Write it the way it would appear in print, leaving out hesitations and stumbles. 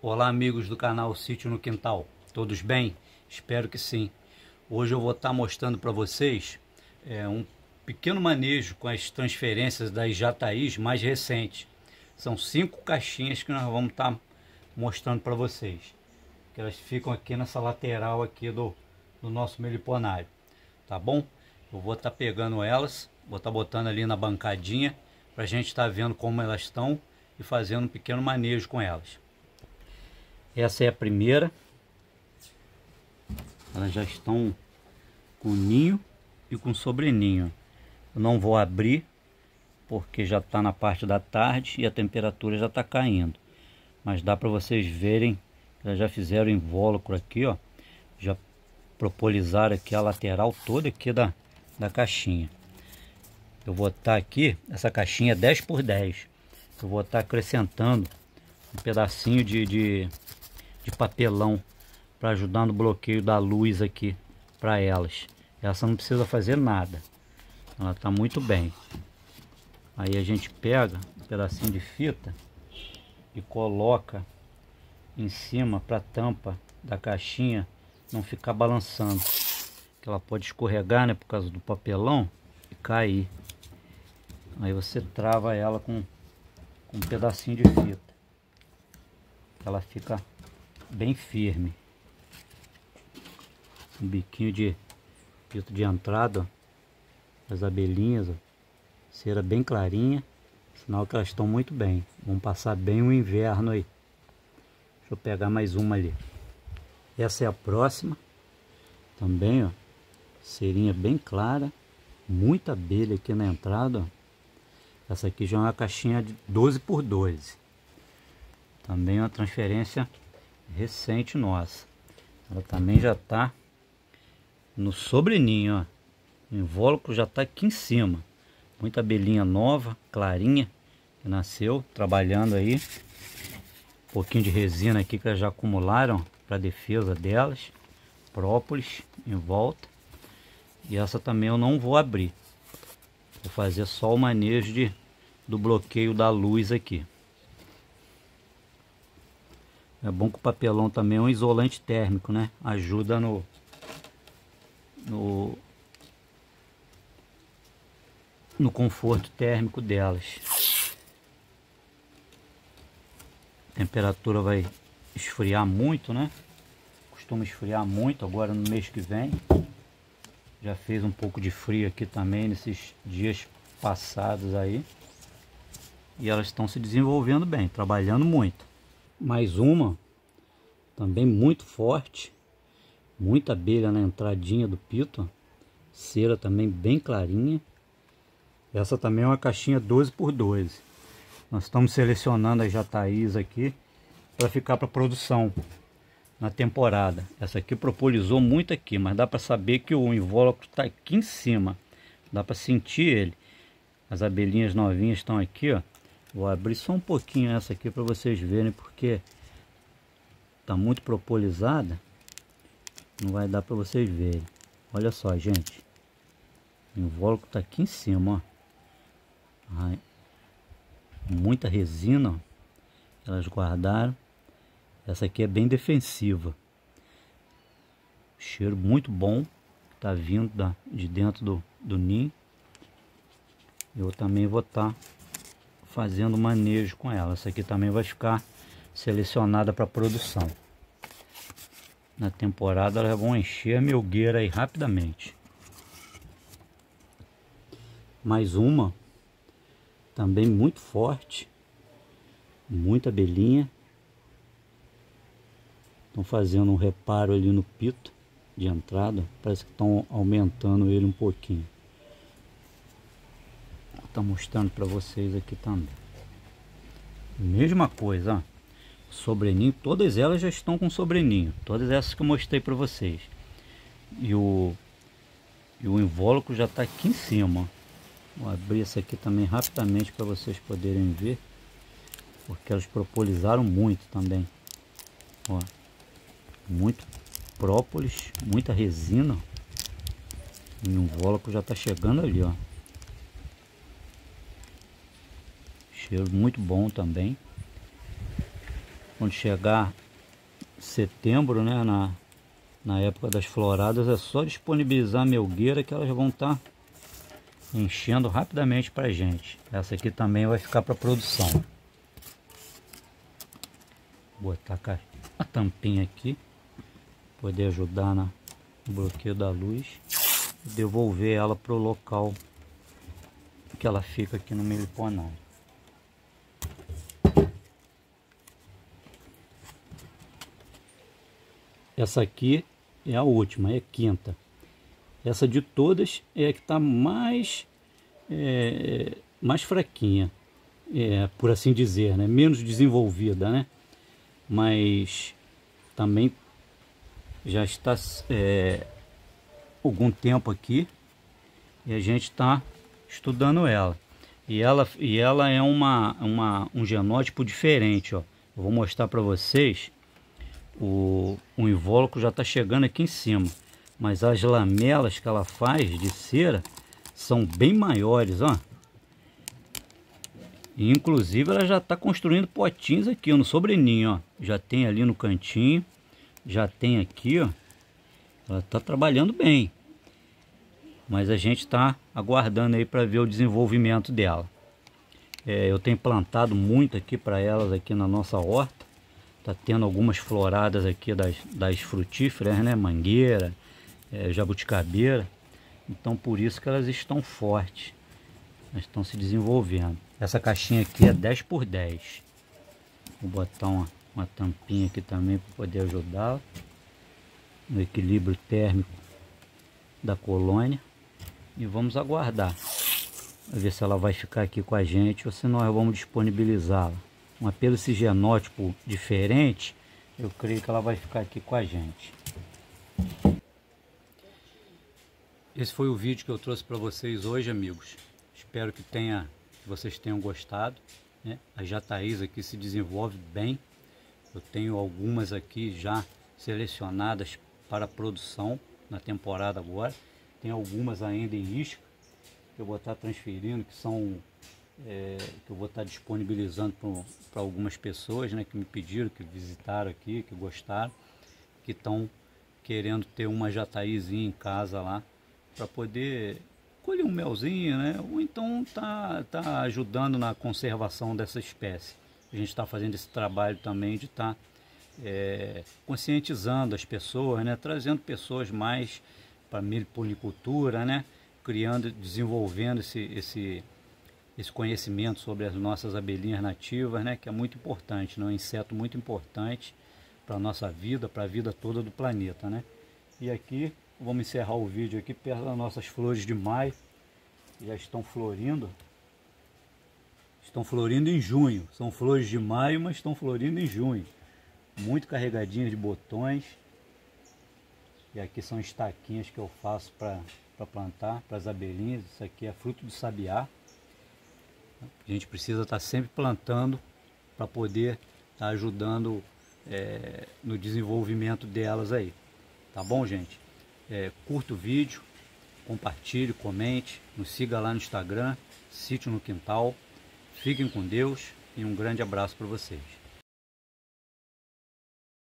Olá amigos do canal Sítio no Quintal, todos bem? Espero que sim. Hoje eu vou estar mostrando para vocês um pequeno manejo com as transferências das jataís mais recentes. São 5 caixinhas que nós vamos estar mostrando para vocês, que elas ficam aqui nessa lateral aqui do nosso meliponário, tá bom? Eu vou estar pegando elas, vou estar botando ali na bancadinha para a gente estar vendo como elas estão e fazendo um pequeno manejo com elas. Essa é a primeira. Elas já estão com ninho e com sobreninho. Eu não vou abrir porque já está na parte da tarde e a temperatura já está caindo. Mas dá para vocês verem, elas já fizeram invólucro aqui, ó. Já propolizaram aqui a lateral toda aqui da caixinha. Eu vou estar aqui, essa caixinha é 10 por 10. Eu vou estar acrescentando um pedacinho de papelão para ajudar no bloqueio da luz aqui para elas. Essa não precisa fazer nada, ela está muito bem. Aí a gente pega um pedacinho de fita e coloca em cima para a tampa da caixinha não ficar balançando, que ela pode escorregar, né, por causa do papelão e cair. Aí você trava ela com um pedacinho de fita, ela fica bem firme. Um biquinho de fita de entrada, ó, as abelhinhas, ó, cera bem clarinha, sinal que elas estão muito bem. Vão passar bem o inverno aí. Deixa eu pegar mais uma ali. Essa é a próxima, também, ó, cerinha bem clara, muita abelha aqui na entrada, ó. Essa aqui já é uma caixinha de 12 por 12. Também é uma transferência recente nossa. Ela também já está no sobreninho, ó. O invólucro já está aqui em cima. Muita abelhinha nova, clarinha, que nasceu trabalhando aí. Um pouquinho de resina aqui que elas já acumularam para defesa delas. Própolis em volta. E essa também eu não vou abrir. Vou fazer só o manejo do bloqueio da luz aqui. É bom que o papelão também é um isolante térmico, né? Ajuda no conforto térmico delas. A temperatura vai esfriar muito, né? Costuma esfriar muito agora no mês que vem. Já fez um pouco de frio aqui também nesses dias passados aí. E elas estão se desenvolvendo bem, trabalhando muito. Mais uma, também muito forte, muita abelha na entradinha do pito, cera também bem clarinha. Essa também é uma caixinha 12 por 12. Nós estamos selecionando as jataís aqui para ficar para produção na temporada. Essa aqui propolizou muito aqui, mas dá para saber que o invólucro está aqui em cima, dá para sentir ele. As abelhinhas novinhas estão aqui, ó. Vou abrir só um pouquinho essa aqui para vocês verem, porque tá muito propolizada, não vai dar para vocês verem. Olha só, gente, o invólucro tá aqui em cima, ó. Ai, muita resina, ó. Elas guardaram. Essa aqui é bem defensiva. Cheiro muito bom, tá vindo de dentro do ninho. Eu também vou estar fazendo manejo com ela. Essa aqui também vai ficar selecionada para produção. Na temporada elas vão encher a melgueira aí rapidamente. Mais uma, também muito forte, muita abelhinha. Estão fazendo um reparo ali no pito de entrada, parece que estão aumentando ele um pouquinho. Tá mostrando para vocês aqui também. Mesma coisa, ó. Sobreninho, todas elas já estão com sobreninho, todas essas que eu mostrei para vocês. E o invólucro já está aqui em cima, ó. Vou abrir essa aqui também rapidamente para vocês poderem ver, porque elas propolizaram muito também, ó. Muito própolis, muita resina. E o invólucro já está chegando ali, ó. Cheiro muito bom também. quando chegar setembro, né, na época das floradas, é só disponibilizar a melgueira que elas vão estar enchendo rapidamente para a gente. Essa aqui também vai ficar para produção. Vou botar a tampinha aqui, poder ajudar no bloqueio da luz e devolver ela para o local que ela fica aqui no meliponário. Essa aqui é a última, é a quinta. Essa de todas é a que está mais fraquinha, por assim dizer, né? Menos desenvolvida, né? Mas também já está algum tempo aqui e a gente está estudando ela. E ela é um genótipo diferente, ó. Eu vou mostrar para vocês. O invólucro já está chegando aqui em cima, mas as lamelas que ela faz de cera são bem maiores, ó. E, inclusive ela já está construindo potinhos aqui, ó, no sobreninho, ó. Já tem ali no cantinho, já tem aqui, ó. Ela está trabalhando bem, mas a gente está aguardando aí para ver o desenvolvimento dela. Eu tenho plantado muito aqui para elas aqui na nossa horta. Tá tendo algumas floradas aqui das frutíferas, né? Mangueira, jabuticabeira. Então por isso que elas estão fortes. Elas estão se desenvolvendo. Essa caixinha aqui é 10 por 10. Vou botar uma tampinha aqui também para poder ajudá-la no equilíbrio térmico da colônia. E vamos aguardar. Pra ver se ela vai ficar aqui com a gente ou se nós vamos disponibilizá-la. Mas pelo esse genótipo diferente, eu creio que ela vai ficar aqui com a gente. Esse foi o vídeo que eu trouxe para vocês hoje, amigos. Espero que vocês tenham gostado, né? A jataíza aqui se desenvolve bem. Eu tenho algumas aqui já selecionadas para produção na temporada agora. Tem algumas ainda em isca que eu vou estar transferindo, que são que eu vou estar disponibilizando para algumas pessoas, né, que me pediram, que visitaram aqui, que gostaram, que estão querendo ter uma jataízinha em casa lá para poder colher um melzinho, né, ou então tá ajudando na conservação dessa espécie. A gente está fazendo esse trabalho também de estar conscientizando as pessoas, né, trazendo pessoas mais para a meliponicultura, né, desenvolvendo esse conhecimento sobre as nossas abelhinhas nativas, né, que é muito importante, né, um inseto muito importante para a nossa vida, para a vida toda do planeta, né. E aqui, vamos encerrar o vídeo aqui perto das nossas flores de maio, que já estão florindo em junho. São flores de maio, mas estão florindo em junho, muito carregadinhas de botões. E aqui são estaquinhas que eu faço para plantar para as abelhinhas. Isso aqui é fruto do sabiá. A gente precisa estar sempre plantando para poder estar ajudando no desenvolvimento delas aí. Tá bom, gente? Curta o vídeo, compartilhe, comente, nos siga lá no Instagram, Sítio no Quintal. Fiquem com Deus e um grande abraço para vocês.